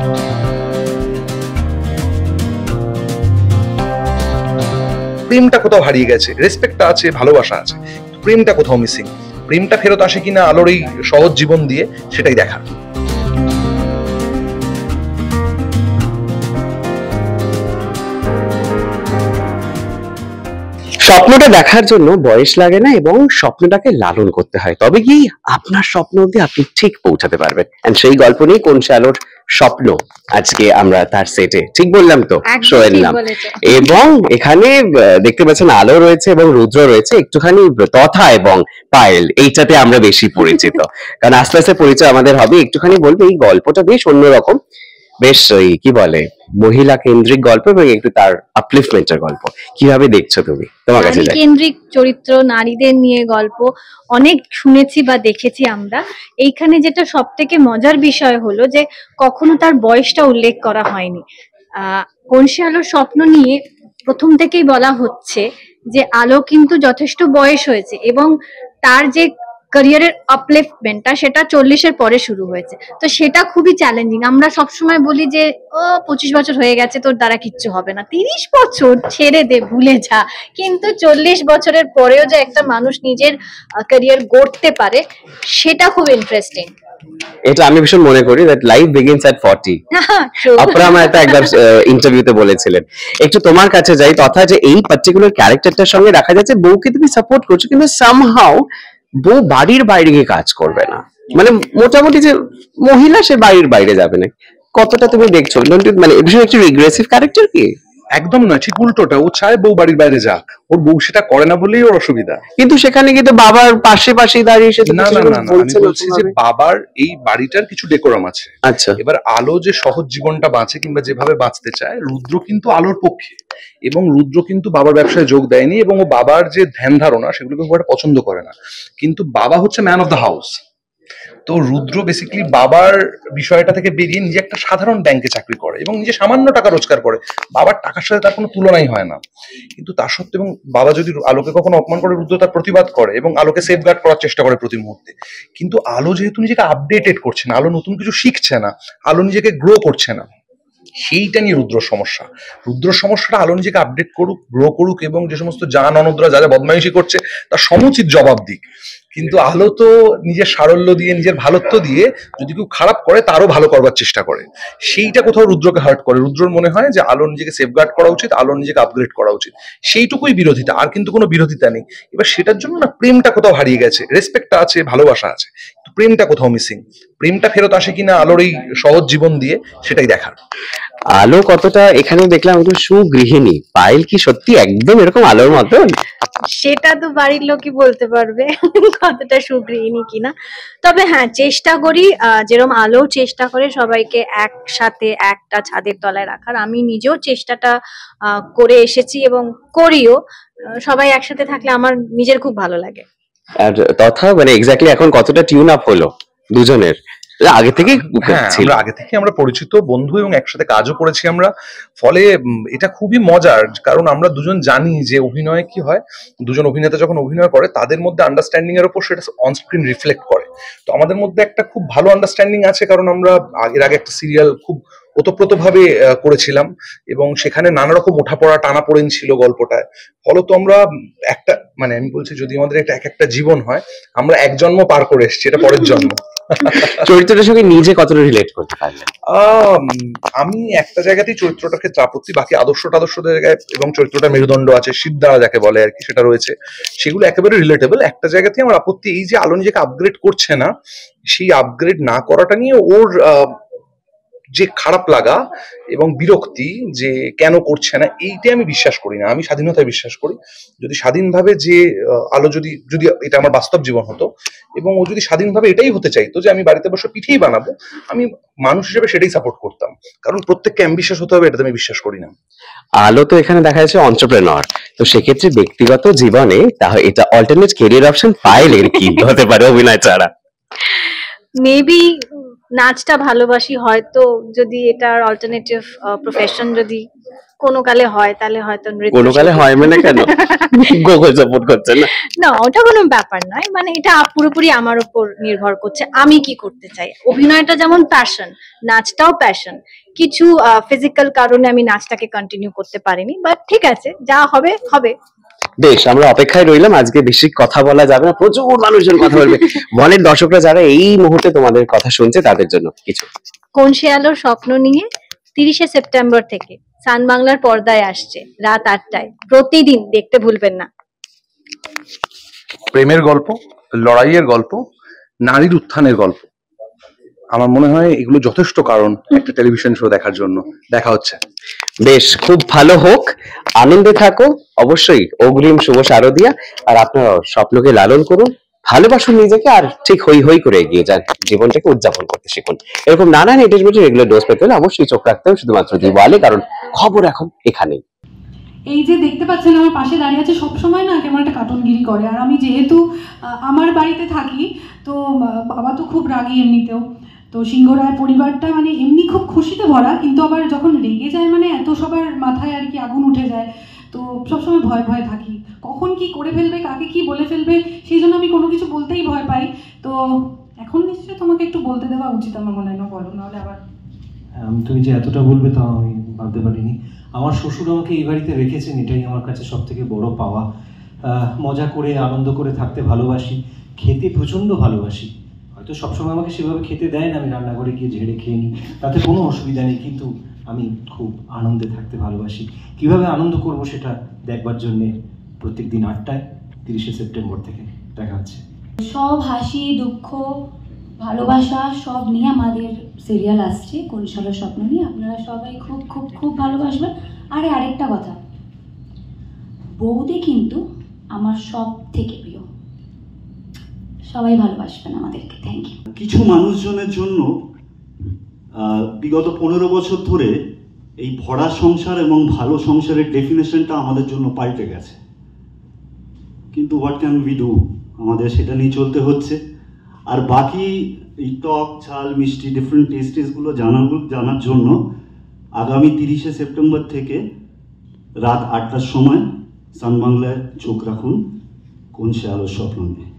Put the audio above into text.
প্রেমটা কোথাও হারিয়ে গেছে, রেসপেক্টটা আছে, ভালোবাসা আছে, প্রেমটা কোথাও মিসিং। প্রেমটা ফেরত আসে কিনা আলোর এই সহজ জীবন দিয়ে, সেটাই দেখার। স্বপ্নটা দেখার জন্য বয়স লাগে না এবং স্বপ্নটাকে লালন করতে হয়, তবে কি আপনার স্বপ্ন অব্দি আপনি ঠিক পৌঁছাতে পারবেন। এন্ড সেই গল্প নিয়ে কোন সে আলোর স্বপ্ন আজকে আমরা তার সেটে, ঠিক বললাম তো, শোয়ের নাম। এবং এখানে দেখতে পাচ্ছেন আলো রয়েছে এবং রুদ্র রয়েছে, একটুখানি তথা এবং পায়েল এইটাতে আমরা বেশি পরিচিত কারণ আস্তে আস্তে পরিচয় আমাদের হবে। একটুখানি বলবো এই গল্পটা বেশ অন্যরকম, বেশ ওই কি বলে মহিলা কেন্দ্রিক গল্প এবং একটু তার আপলিফমেন্টের গল্প। কিভাবে দেখছো তুমি? তোমার কাছে কেন্দ্রিক চরিত্র, নারীদের নিয়ে গল্প অনেক শুনেছি বা দেখেছি আমরা। এইখানে যেটা সব থেকে মজার বিষয় হলো যে কখনো তার বয়সটা উল্লেখ করা হয়নি। কোন সে আলোর স্বপ্ন নিয়ে প্রথম থেকেই বলা হচ্ছে যে আলো কিন্তু যথেষ্ট বয়স হয়েছে এবং তার যে ক্যারিয়ারের আপলিফটমেন্টটা সেটা 40-এর পরে শুরু হয়েছে। তো সেটা খুবই চ্যালেঞ্জিং। আমরা সবসময় বলি যে 25 বছর হয়ে গেছে, তোর দ্বারা কিচ্ছু হবে না, 30 বছর ছেড়ে দে, ভুলে যা। কিন্তু 40 বছরের পরেও যে একটা মানুষ নিজের ক্যারিয়ার গড়তে পারে, সেটা খুব ইন্টারেস্টিং। এটা আমি ভীষণ মনে করি দ্যাট লাইফ বিগিনস এট 40। আপনারা আমার একটা একবার ইন্টারভিউতে বলেছিলেন। একটু তোমার কাছে যাই, তথা যে এই পার্টিকুলার ক্যারেক্টারটার সঙ্গে দেখা যাচ্ছে বউকে তুমি সাপোর্ট করছো, কিন্তু সামহাউ বউ বাড়ির বাইরে গিয়ে কাজ করবে না, মানে মোটামুটি যে মহিলা সে বাড়ির বাইরে যাবে না, কতটা তুমি দেখছো? মানে ভীষণ একটু রিগ্রেসিভ ক্যারেক্টার কি? একদম নয়, ঠিক উল্টোটা। ও চায় বউ বাড়ির বাইরে যাক, ওর বউ সেটা করে না বলেই ওর অসুবিধা। কিন্তু সেখানে কিন্তু বাবার পাশে দাঁড়িয়ে সে না, আমি বলছি যে বাবার এই বাড়িটার কিছু ডেকোরাম আছে। আচ্ছা, এবার আলো যে সহজ জীবনটা বাঁচে কিংবা যেভাবে বাঁচতে চায়, রুদ্র কিন্তু আলোর পক্ষে, এবং রুদ্র কিন্তু বাবার ব্যবসায় যোগ দেয়নি এবং ও বাবার যে ধ্যান ধারণা সেগুলোকে খুব একটা পছন্দ করে না। কিন্তু বাবা হচ্ছে ম্যান অফ দ্য হাউস। তো রুদ্র বেসিক্যালি বাবার বিষয়টা থেকে বেরিয়ে নিজে একটা সাধারণ ব্যাংকে চাকরি করে এবং নিজে সামান্য টাকা রোজগার করে। বাবার টাকার সাথে তার কোনো তুলনাই হয় না। কিন্তু তার সত্ত্বেও এবং বাবা যদি আলোকে কখনো অপমান করে, রুদ্র তার প্রতিবাদ করে এবং আলোকে সেফগার্ড করার চেষ্টা করে প্রতি মুহূর্তে। কিন্তু আলো যেহেতু নিজেকে আপডেটেড করছে না, আলো নতুন কিছু শিখছে না, আলো নিজেকে গ্রো করছে না, সেইটা নিয়ে রুদ্রর সমস্যা। রুদ্রর সমস্যাটা আলো নিজেকে আপডেট করুক, গ্রো করুক এবং যে সমস্ত জান অনদরা যা যা বদমাইশি করছে তার সমুচিত জবাব দিক। কিন্তু আলো তো নিজের সারল্য দিয়ে, নিজের ভালোত্ব দিয়ে যদি কেউ খারাপ করে তারও ভালো করবার চেষ্টা করে। সেইটা কোথাও রুদ্রকে হার্ট করে। রুদ্রর মনে হয় যে আলো নিজেকে সেফগার্ড করা উচিত, আলো নিজেকে আপগ্রেড করা উচিত, সেইটুকুই বিরোধিতা, আর কিন্তু কোনো বিরোধিতা নেই। এবার সেটার জন্য না প্রেমটা কোথাও হারিয়ে গেছে, রেসপেক্টটা আছে, ভালোবাসা আছে, প্রেমটা কোথাও মিসিং। প্রেমটা ফেরত আসে কিনা আলোর এই সহজ জীবন দিয়ে, সেটাই দেখার। আলো কতটা এখানে দেখলাম একটু সুগৃহিণী, পায়েল কি সত্যি একদম এরকম আলোর মতন? সেটা তো বাড়ির লোকই বলতে পারবে কতটা সুগৃহিণী কিনা। তবে হ্যাঁ, চেষ্টা করি যেরকম আলো চেষ্টা করে সবাইকে একসাথে একটা ছাদের তলায় রাখার, আমি নিজেও চেষ্টাটা করে এসেছি এবং করিও। সবাই একসাথে থাকলে আমার নিজের খুব ভালো লাগে। আর তথা মানে এক্স্যাক্টলি এখন কতটা টিউন আপ হলো দুজনের? আগে থেকে আমরা পরিচিত বন্ধু এবং একসাথে কাজও করেছি আমরা। ফলে এটা খুবই মজার, কারণ আমরা দুজন জানি যে অভিনয় কি হয়। দুজন অভিনেতা যখন অভিনয় করে তাদের মধ্যে আন্ডারস্ট্যান্ডিং এর উপর সেটা অনস্ক্রিন রিফ্লেক্ট করে। তো আমাদের মধ্যে একটা খুব ভালো আন্ডারস্ট্যান্ডিং আছে, কারণ আমরা এর আগে একটা সিরিয়াল খুব ওতপ্রোতভাবে করেছিলাম এবং সেখানে নানা রকম ওঠাপড়া টানাপোড়েন ছিল গল্পটায়। ফলত আমরা একটা, মানে আমি বলছি যদি আমাদের এটা এক একটা জীবন হয়, আমরা এক জন্ম পার করে এসেছি, এটা পরের জন্ম। চরিত্রটার সঙ্গে নিজে কতটা রিলেট করতে পারলেন? আমি একটা জায়গাতেই চরিত্রটাকে চাপত্তি, বাকি আদর্শ জায়গায় এবং চরিত্রটা মেরুদণ্ড আছে, সিদ্ধারা যাকে বলে আর কি, সেটা রয়েছে, সেগুলো একেবারে রিলেটেবল। একটা জায়গাতেই আমার আপত্তি এই যে আলো নিজেকে আপগ্রেড করছে না, সেই আপগ্রেড না করাটা নিয়ে ওর যে খারাপ লাগা এবং বিরক্তি যে কেন করছে না, এইটা আমি বিশ্বাস করি না। আমি স্বাধীনতায় বিশ্বাস করি। যদি স্বাধীনভাবে যে আলো যদি এটা আমার বাস্তব জীবন হতো এবং ও যদি স্বাধীনভাবে এটাই হতে চাইতো যে আমি বাড়িতে বসে পিঠেই বানাবো, আমি মানুষ হিসেবে সেটাই সাপোর্ট করতাম। কারণ প্রত্যেককে অ্যাম্বিশাস হতে হবে, এটাতে আমি বিশ্বাস করি না। আলো তো এখানে দেখা যাচ্ছে এন্টারপ্রেনার, তো সেক্ষেত্রে ব্যক্তিগত জীবনে তাহলে এটা অল্টারনেট ক্যারিয়ার অপশন পাইলের কি হতে পারে অভিনয় ছাড়া? মেবি নাচটা ভালোবাসি, হয়তো যদি এটার অল্টারনেটিভ প্রফেশন যদি কোনো কালে হয় তাহলে হয়তো কোনো কালে হয় মানে কেন গোগো সাপোর্ট করছেন না? না, ওটা কোনো ব্যাপার নয়, মানে এটা পুরোপুরি আমার উপর নির্ভর করছে আমি কি করতে চাই। অভিনয়টা যেমন প্যাশন, নাচটাও প্যাশন। কিছু ফিজিক্যাল কারণে আমি নাচটাকে কন্টিনিউ করতে পারিনি, বাট ঠিক আছে, যা হবে হবে। বেশ, আমরা অপেক্ষায় রইলাম। আজকে বেশি কথা বলা যাবে না, প্রচুর মানুষজন কথা বলবে। বলেন দর্শকরা যারা এই মুহূর্তে তোমাদের কথা শুনছে তাদের জন্য কিছু। কোন সে আলোর স্বপ্ন নিয়ে 30শে সেপ্টেম্বর থেকে সান বাংলার পর্দায় আসছে রাত 8টায়। প্রতিদিন দেখতে ভুলবেন না। প্রেমের গল্প, লড়াইয়ের গল্প, নারীর উত্থানের গল্প, আমার মনে হয় এগুলো যথেষ্ট কারণ একটা টেলিভিশন শো দেখার জন্য। দেখা হচ্ছে। বেশ, খুব ভালো হোক, আনন্দে থাকো। অবশ্যই অগ্রিম শুভ শারদিয়া। আর আপনারা স্বপ্নকে লালন করুন, ভালোবাসুন নিজেকে, আর ঠিক হই হই করে এগিয়ে যান, জীবনটাকে উদযাপন করতে শিখুন। এরকম নানান এন্টারটেইনমেন্টের রেগুলার ডোজ পেতে হলে অবশ্যই চোখ রাখতে হবে শুধুমাত্র দিওয়ালে, কারণ খবর এখন এখানেই। এই যে দেখতে পাচ্ছেন আমার পাশে দাঁড়িয়ে আছে, সবসময় না কেমন একটা কার্টুনগিরি করে। আর আমি যেহেতু আমার বাড়িতে থাকি, তো বাবা তো খুব রাগী এমনিতেও, তো সিংহরায় পরিবারটা মানে এমনি খুব খুশিতে ভরা, কিন্তু আবার যখন রেগে যায় মানে এত সবার মাথায় আর কি আগুন উঠে যায়, তো সবসময় ভয় ভয় থাকি কখন কি করে ফেলবে, কাকে কি বলে ফেলবে, সেই জন্য আমি কোনো কিছু বলতেই ভয় পাই। তো এখন নিশ্চয়ই তোমাকে একটু বলতে দেওয়া উচিত আমার মনে হয়, না বলো, নাহলে আবার। তুমি যে এতটা বলবে তা আমি ভাবতে পারিনি। আমার শ্বশুর আমাকে এই বাড়িতে রেখেছেন, এটাই আমার কাছে সব থেকে বড় পাওয়া। মজা করে আনন্দ করে থাকতে ভালোবাসি, খেতে প্রচণ্ড ভালোবাসি। হয়তো সবসময় আমাকে সেভাবে খেতে দেয় না, আমি রান্নাঘরে গিয়ে ঝেড়ে খেয়ে নিই, তাতে কোনো অসুবিধা নেই, কিন্তু আমি খুব আনন্দে থাকতে ভালোবাসি। কিভাবে আনন্দ করব সেটা দেখবার জন্যে প্রত্যেক দিন 8টায় 30শে সেপ্টেম্বর থেকে দেখা হচ্ছে। সব হাসি দুঃখ ভালোবাসা সব নিয়ে আমাদের সিরিয়াল আসছে কোন সে আলোর স্বপ্ন নিয়ে। আপনারা সবাই খুব খুব খুব ভালোবাসবেন। আরে আরেকটা কথা, বৌদি কিন্তু আমার সব থেকে প্রিয়, সবাই ভালোবাসবেন আমাদেরকে। Thank you. কিছু মানুষজনের জন্য বিগত 15 বছর ধরে এই ভরা সংসার এবং ভালো সংসারের ডেফিনেশনটা আমাদের জন্য পাল্টে গেছে, কিন্তু হোয়াট ক্যান উই ডু, আমাদের সেটা নিয়ে চলতে হচ্ছে। আর বাকি এই টক ঝাল মিষ্টি ডিফারেন্ট টেস্টেসগুলো জানার জন্য আগামী 30শে সেপ্টেম্বর থেকে রাত 8টার সময় সান বাংলায় চোখ রাখুন কোন সে আলোর স্বপ্ন নিয়ে।